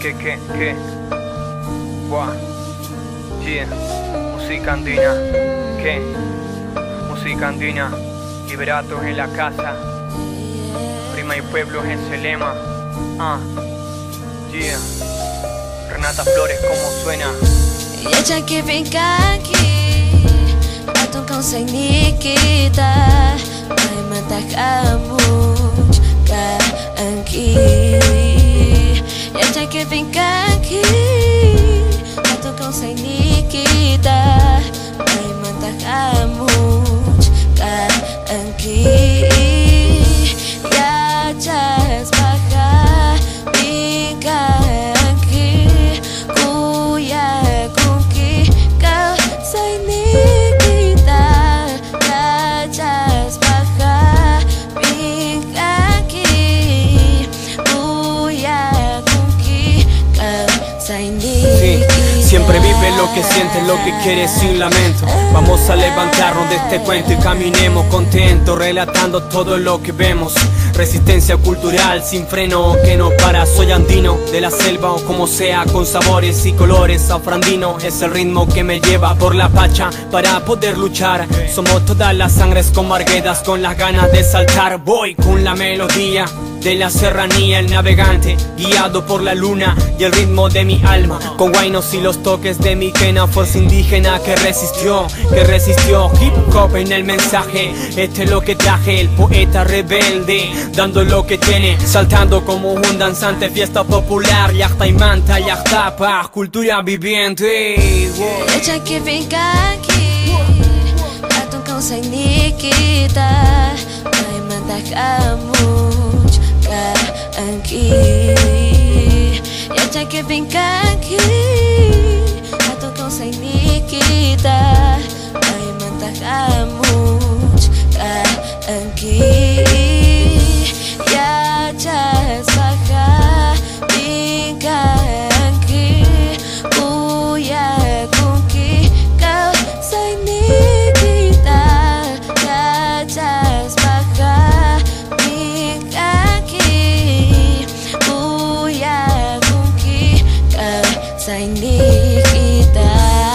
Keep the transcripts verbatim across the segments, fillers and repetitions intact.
que, que, que, buah, yeah, música andina, que, música andina, liberatos en la casa, rima y pueblos es el lema, ah, yeah, Renata Flores como suena. Yacha que venga aquí, atong kang say Nikita, ay matakamuch ka angki. Yacha que venga aquí, atong kang say Nikita, ay matakamuch ka angki. Yachas baka venga aquí, kuya kungki ka say Nikita. Yachas baka venga aquí, kuya kungki ka say Nikita. Siempre vive lo que siente, lo que quiere sin lamento. Vamos a levantarnos de este cuento y caminemos contentos, relatando todo lo que vemos. Resistencia cultural sin freno que no para. Soy andino de la selva o como sea, con sabores y colores. Afrandino es el ritmo que me lleva por la pacha para poder luchar. Somos todas las sangres con marguedas, con las ganas de saltar. Voy con la melodía de la serranía, el navegante guiado por la luna y el ritmo de mi alma, con guainos y los toques de mi quena, fuerza indígena que resistió, que resistió. Hip hop en el mensaje, este es lo que traje, el poeta rebelde, dando lo que tiene, saltando como un danzante, fiesta popular, yachta y manta, yachta pa, cultura viviente. Yacha que venga aquí, atong kang say Nikita, ay matakamuch ka angki. Yacha que venga aquí, atong kang say Nikita, ay matakamuch ka angki. Yachas baka venga aquí, kuya kungki ka say Nikita. Yachas baka venga aquí, kuya kungki ka say Nikita.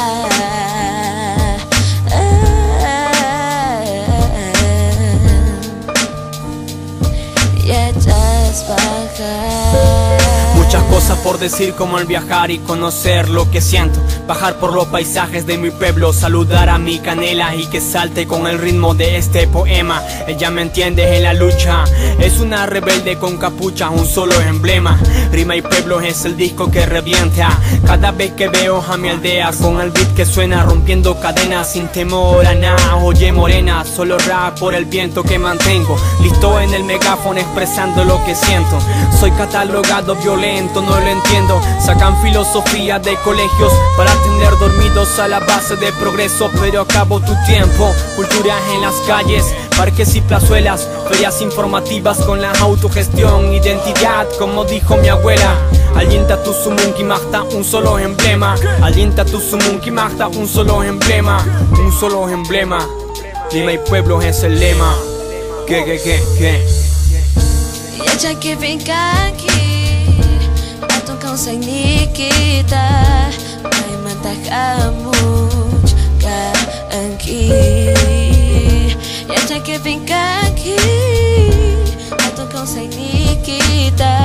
Yachas baka. Muchas cosas por decir, como el viajar y conocer lo que siento, bajar por los paisajes de mi pueblo, saludar a mi canela y que salte con el ritmo de este poema. Ella me entiende en la lucha, es una rebelde con capucha, un solo emblema. Rima y pueblo es el disco que revienta cada vez que veo a mi aldea, con el beat que suena rompiendo cadenas sin temor a nada. Oye morena, solo rap por el viento que mantengo, listo en el megáfono expresando lo que siento. Soy catalogado violento, no lo entiendo. Sacan filosofía de colegios para tener dormidos a la base de progreso, pero acabo tu tiempo. Cultura en las calles, parques y plazuelas, ferias informativas con la autogestión. Identidad, como dijo mi abuela. Alienta tu sumunki magta, un solo emblema. Alienta tu sumunki magta, un solo emblema. Un solo emblema. Rima y pueblo es el lema. Que, que, que, que. Yacha que venga aquí, atong kang say Nikita, ay matakamuch ka angki. Yacha que venga aquí, atong kang say Nikita,